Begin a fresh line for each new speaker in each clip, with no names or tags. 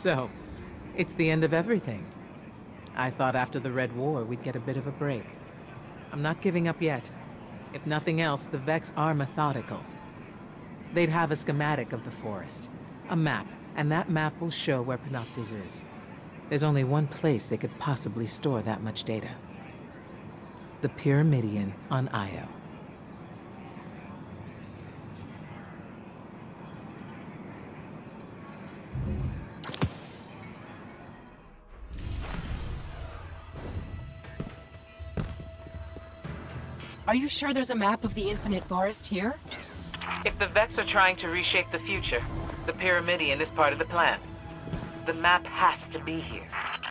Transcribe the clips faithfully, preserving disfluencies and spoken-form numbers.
So, it's the end of everything. I thought after the Red War we'd get a bit of a break. I'm not giving up yet. If nothing else, the Vex are methodical. They'd have a schematic of the forest, a map, and that map will show where Panoptes is. There's only one place they could possibly store that much data. The Pyramidion on Io.
Are you sure there's a map of the Infinite Forest here?
If the Vex are trying to reshape the future, the Pyramidion is part of the plan. The map has to be here.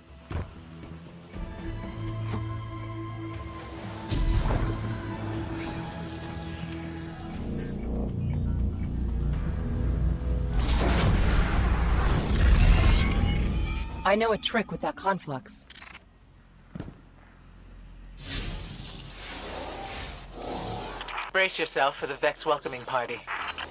I know a trick with that conflux.
Brace yourself for the Vex welcoming party.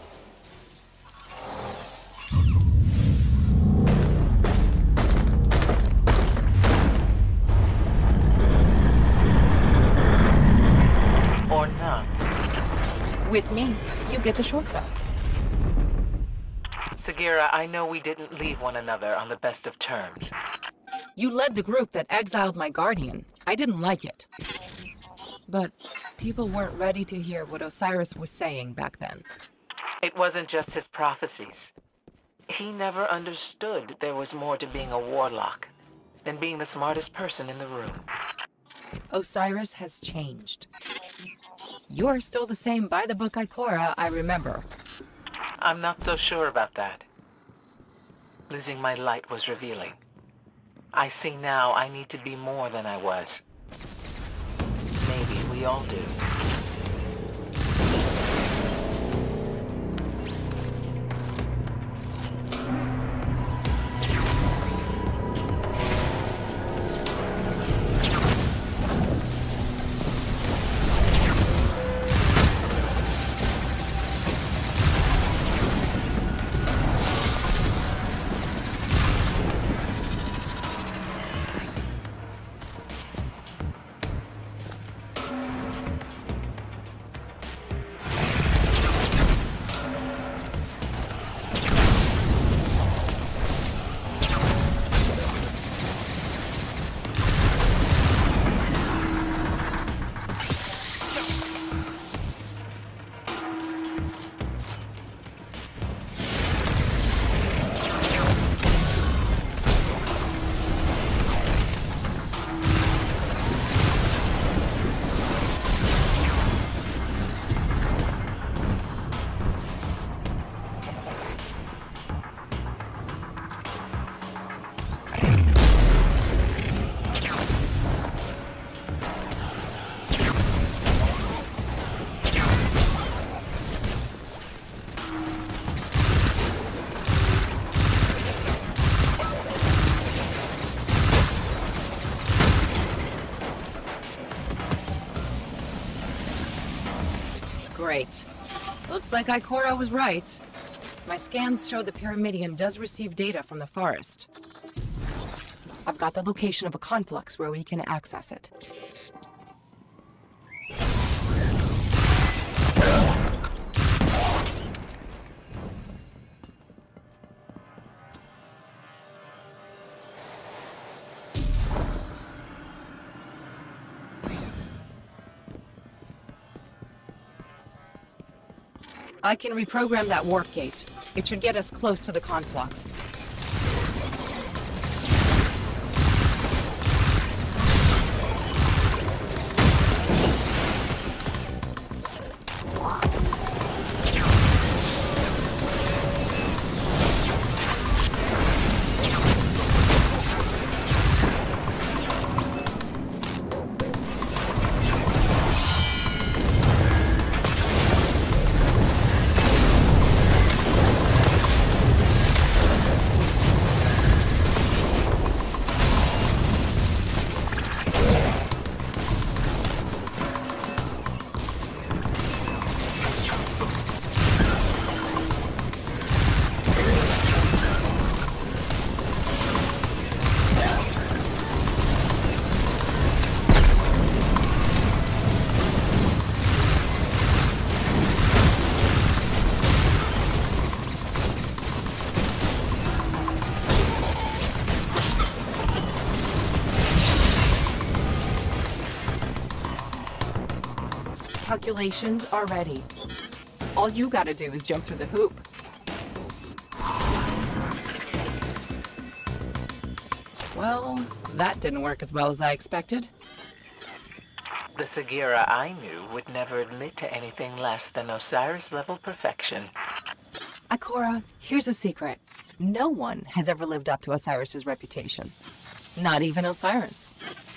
Or not.
With me, you get the shortcuts.
Sagira, I know we didn't leave one another on the best of terms.
You led the group that exiled my guardian. I didn't like it. But people weren't ready to hear what Osiris was saying back then.
It wasn't just his prophecies. He never understood there was more to being a warlock than being the smartest person in the room.
Osiris has changed. You're still the same by-the-book Ikora I remember.
I'm not so sure about that. Losing my light was revealing. I see now I need to be more than I was. Maybe we all do.
Great. Looks like Ikora was right. My scans show the Pyramidion does receive data from the forest. I've got the location of a conflux where we can access it. I can reprogram that warp gate. It should get us close to the conflux. calculations are ready. All you gotta do is jump through the hoop. Well, that didn't work as well as I expected.
The Sagira I knew would never admit to anything less than Osiris-level perfection.
Ikora, here's a secret. No one has ever lived up to Osiris's reputation. Not even Osiris.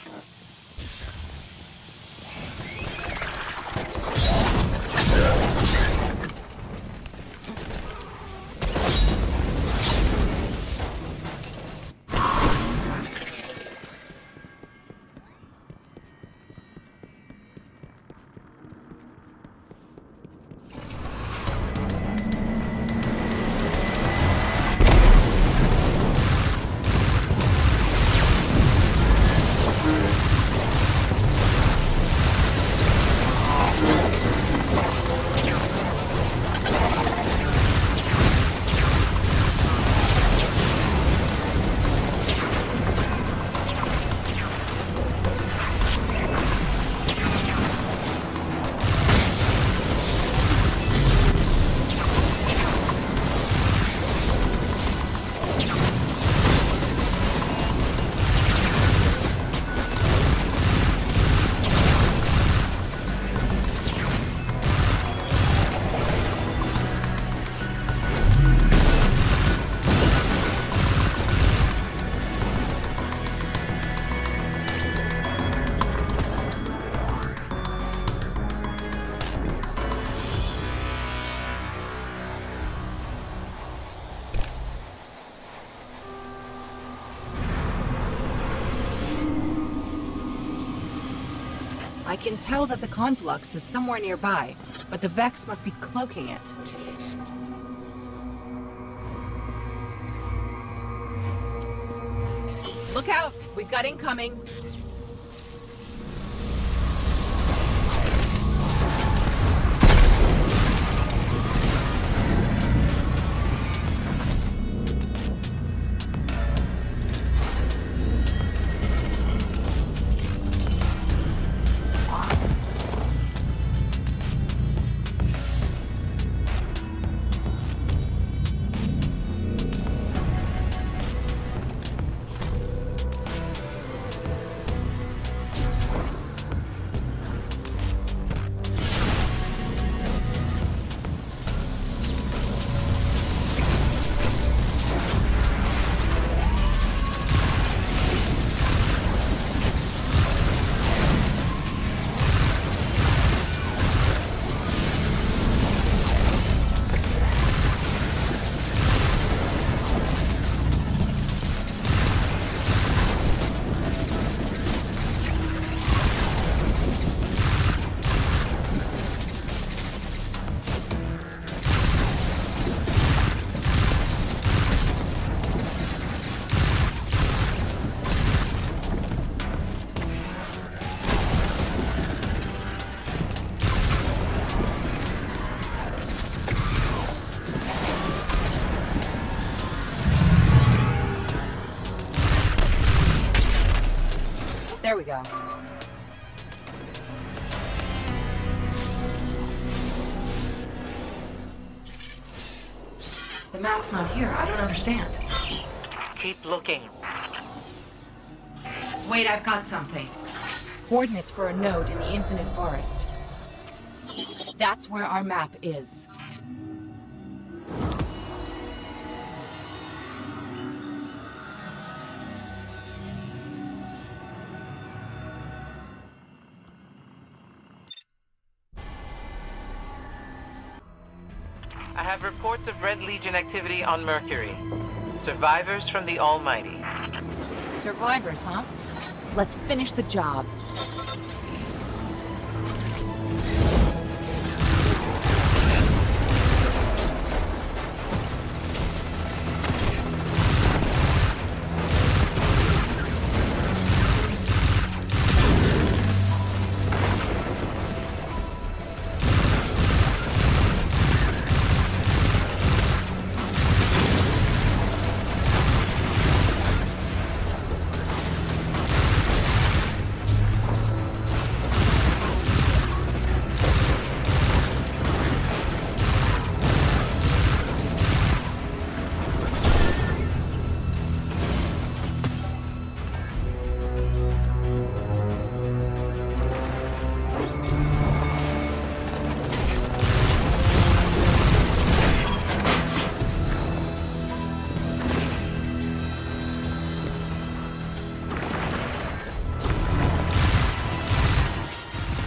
I can tell that the conflux is somewhere nearby, but the Vex must be cloaking it. Look out! We've got incoming! There we go. The map's not here. I don't understand.
Keep looking.
Wait, I've got something. Coordinates for a node in the Infinite Forest. That's where our map is.
I have reports of Red Legion activity on Mercury. Survivors from the Almighty.
Survivors, huh? Let's finish the job.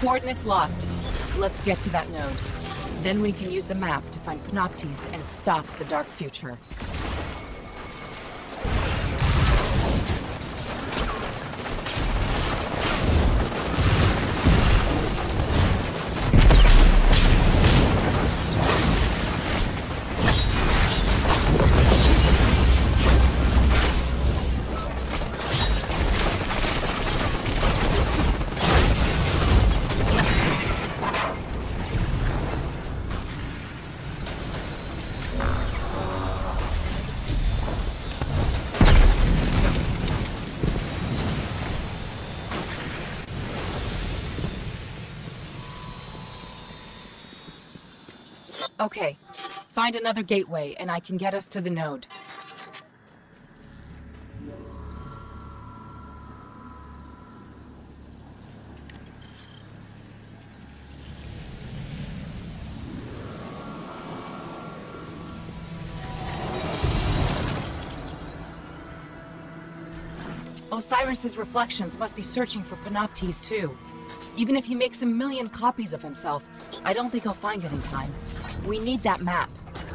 Coordinates locked. Let's get to that node. Then we can use the map to find Panoptes and stop the dark future. Okay, find another gateway and I can get us to the node. Osiris's reflections must be searching for Panoptes too. Even if he makes a million copies of himself, I don't think he'll find it in time. We need that map.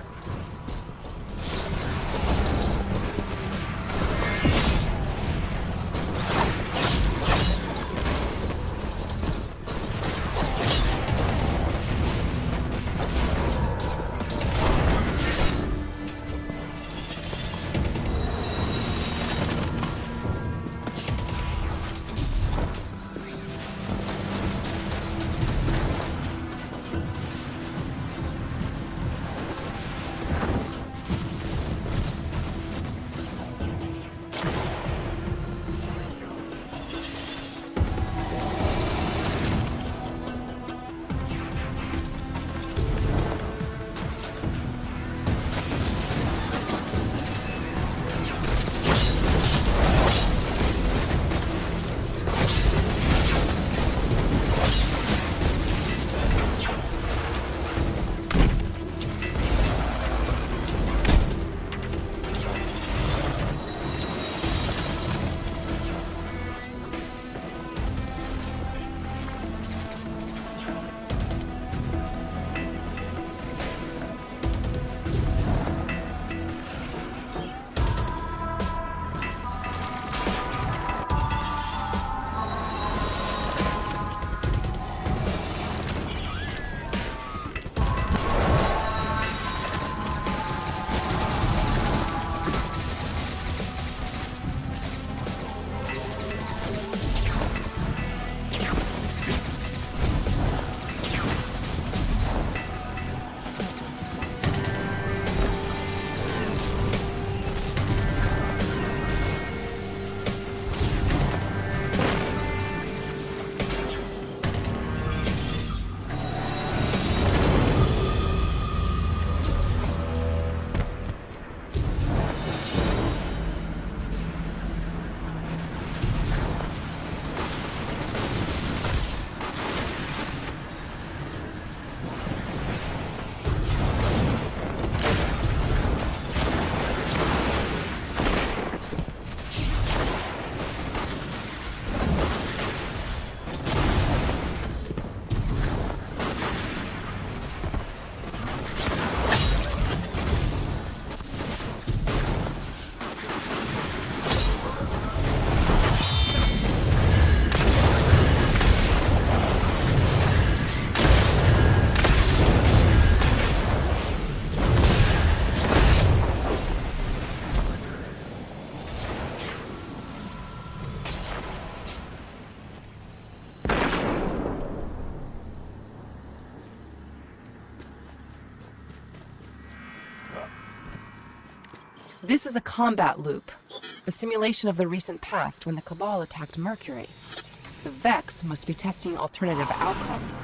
This is a combat loop, a simulation of the recent past when the Cabal attacked Mercury. The Vex must be testing alternative outcomes.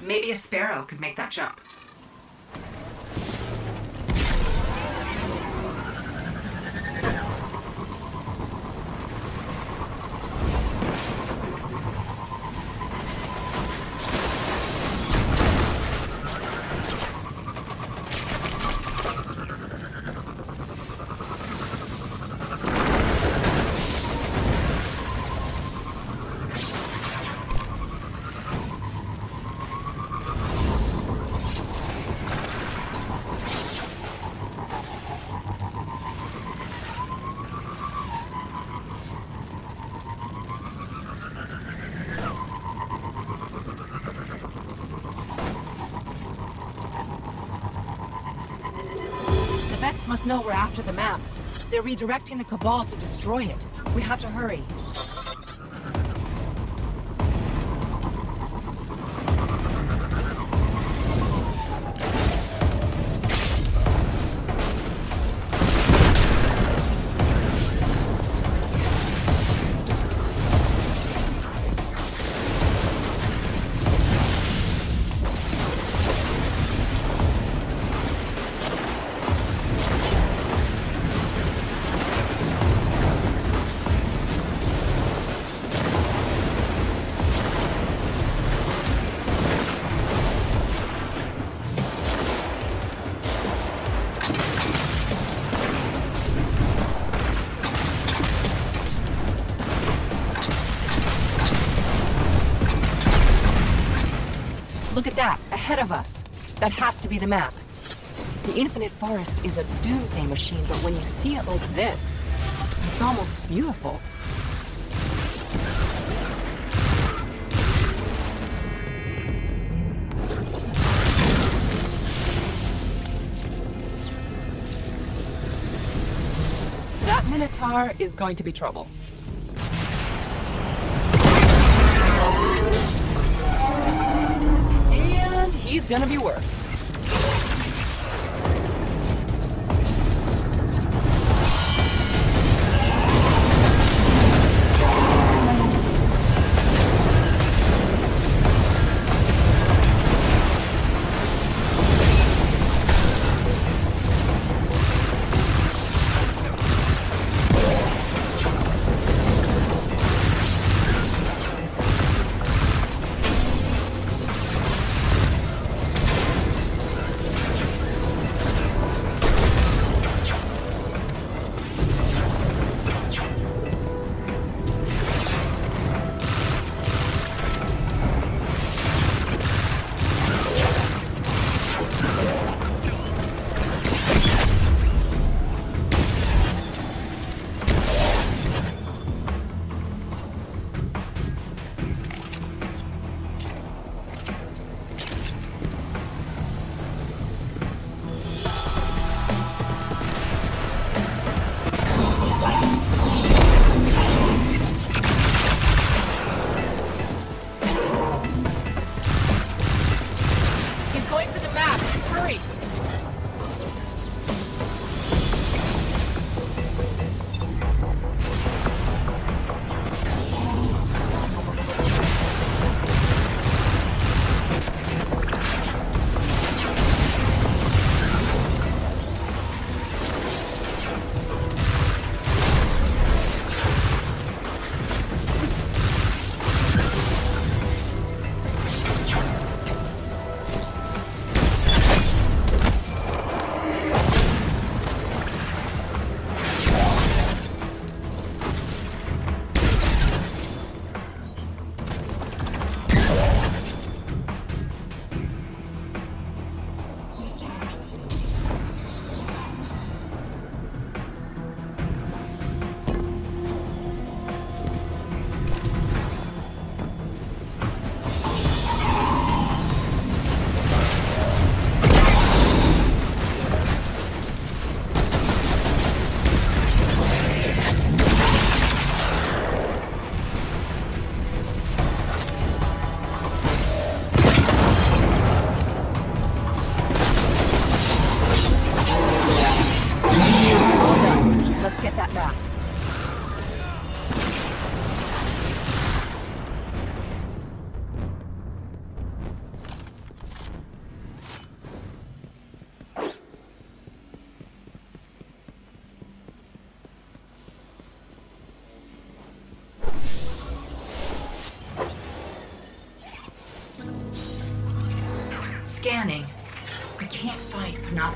Maybe a sparrow could make that jump. Must know we're after the map. They're redirecting the Cabal to destroy it. We have to hurry. Look at that, ahead of us. That has to be the map. The Infinite Forest is a doomsday machine, but when you see it like this, it's almost beautiful. That Minotaur is going to be trouble. He's gonna be worse.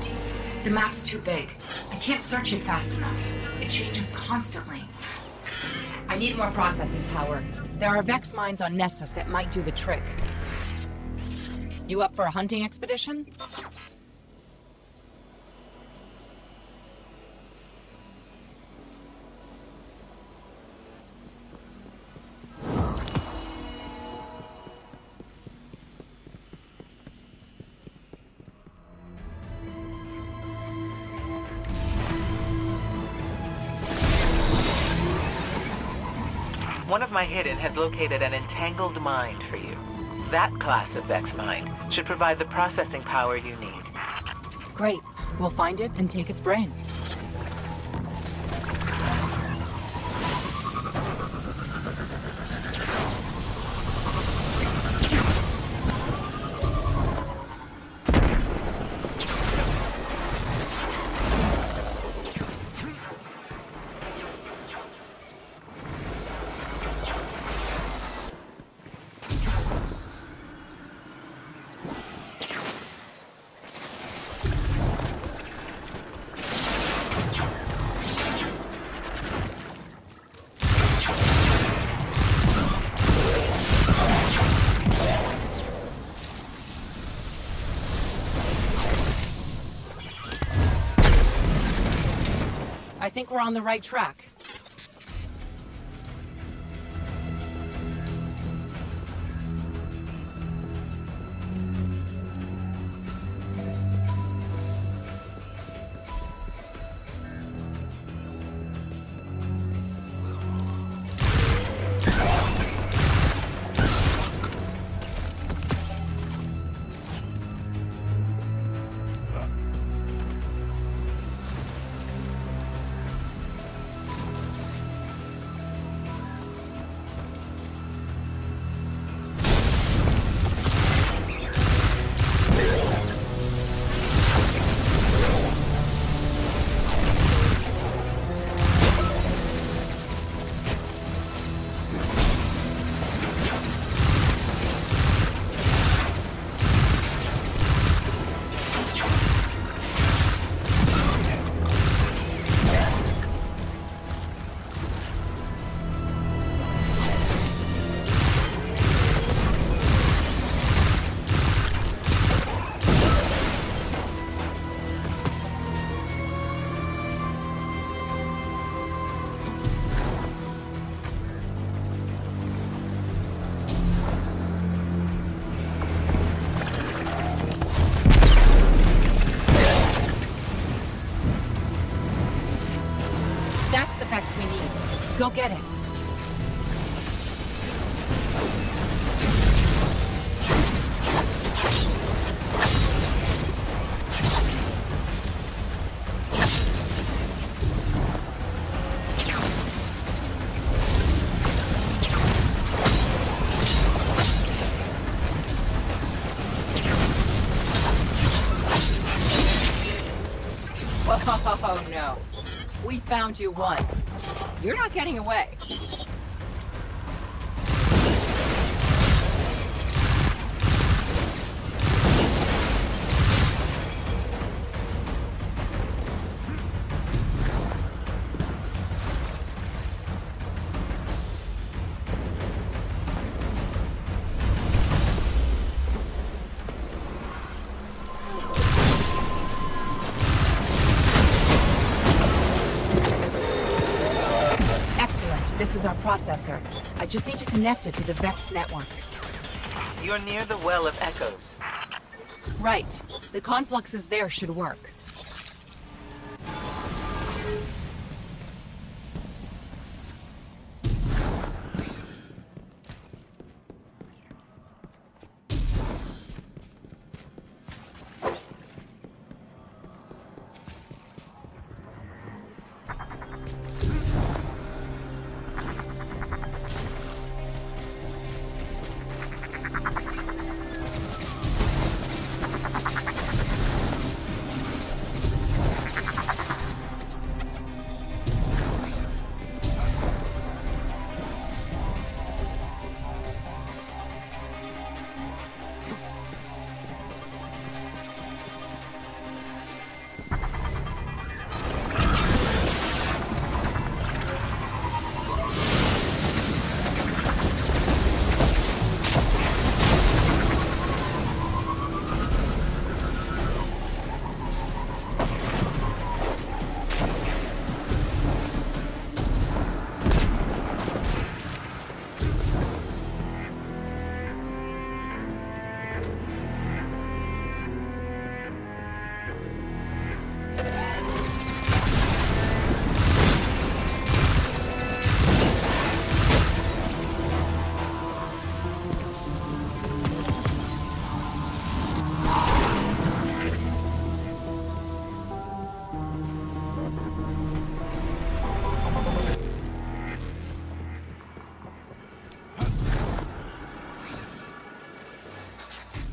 difficulties. The map's too big. I can't search it fast enough. It changes constantly. I need more processing power. There are Vex mines on Nessus that might do the trick. You up for a hunting expedition?
One of my hidden has located an entangled mind for you. That class of Vex mind should provide the processing power you need.
Great. We'll find it and take its brain. I think we're on the right track. We need. Go get it. Oh no. We found you once. You're not getting away. This is our processor. I just need to connect it to the Vex network.
You're near the Well of Echoes.
Right. The confluxes there should work.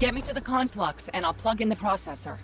Get me to the conflux, and I'll plug in the processor.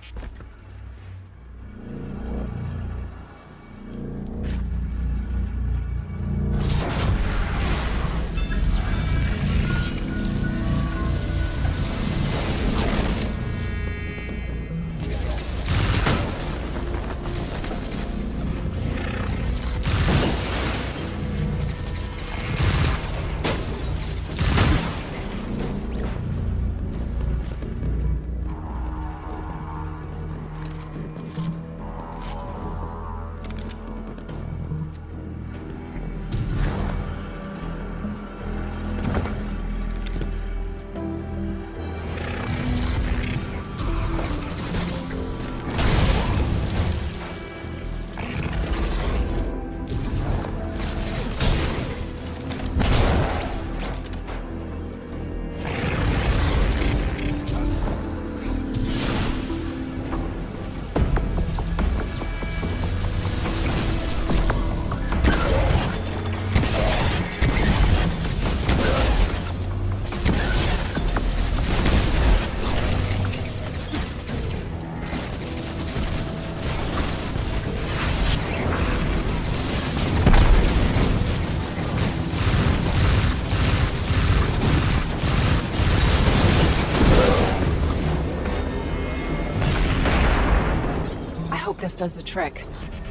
This does the trick.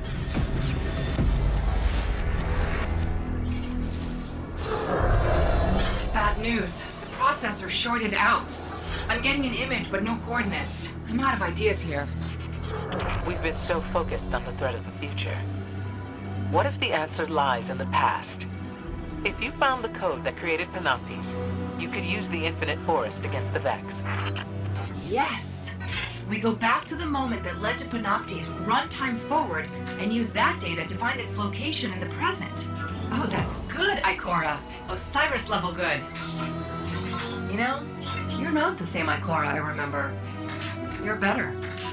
Bad news. The processor shorted out. I'm getting an image, but no coordinates. I'm out of ideas here.
We've been so focused on the threat of the future. What if the answer lies in the past? If you found the code that created Panoptes, you could use the Infinite Forest against the Vex.
Yes! We go back to the moment that led to Panoptes, run time forward, and use that data to find its location in the present. Oh, that's good, Ikora. Osiris level good. You know, you're not the same Ikora I remember. You're better.